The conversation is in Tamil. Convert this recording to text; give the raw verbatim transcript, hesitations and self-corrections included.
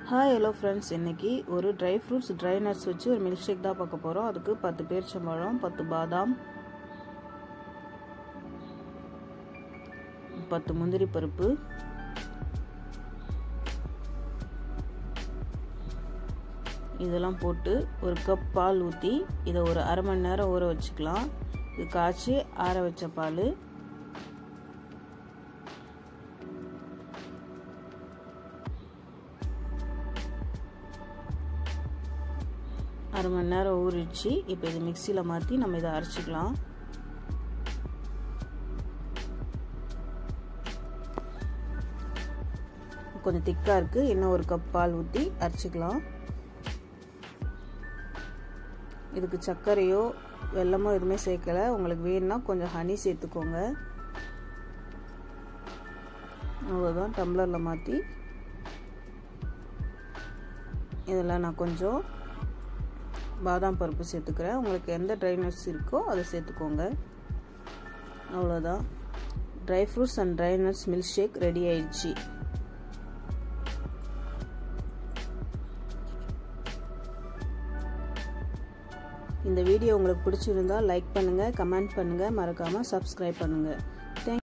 ஹாய் ஹலோ ஃப்ரெண்ட்ஸ், இன்றைக்கி ஒரு ட்ரை ஃப்ரூட்ஸ் ட்ரை நட்ஸ் வச்சு ஒரு மில்க் ஷேக் தான் பார்க்க போகிறோம். அதுக்கு பத்து பேரிச்சம்பழம், பத்து பாதாம், பத்து முந்திரி பருப்பு, இதெல்லாம் போட்டு ஒரு கப் பால் ஊற்றி இதை ஒரு அரை மணி நேரம் ஊற வச்சுக்கலாம். இது காய்ச்சி ஆற வச்ச பால். அரை மணி நேரம் ஊறிடுச்சு. இப்போ இது மிக்சியில் மாற்றி நம்ம இதை அரைச்சிக்கலாம். கொஞ்சம் திக்காக இருக்குது, இன்னும் ஒரு கப் பால் ஊற்றி அரைச்சிக்கலாம். இதுக்கு சர்க்கரையோ வெல்லமோ எதுவுமே சேர்க்கலை. உங்களுக்கு வேணும்னா கொஞ்சம் ஹனி சேர்த்துக்கோங்க. அவ்வளோதான். டம்ளரில் மாற்றி இதில் நான் கொஞ்சம் பாதாம் பருப்பு சேர்த்துக்கிறேன். உங்களுக்கு எந்த ட்ரை நட்ஸ் இருக்கோ அதை சேர்த்துக்கோங்க. அவ்வளோதான். Dry fruits and dry nuts milk shake ready ஆயிடுச்சு. இந்த வீடியோ உங்களுக்கு பிடிச்சிருந்தா லைக் பண்ணுங்கள், கமெண்ட் பண்ணுங்கள், மறக்காமல் சப்ஸ்கிரைப் பண்ணுங்கள்.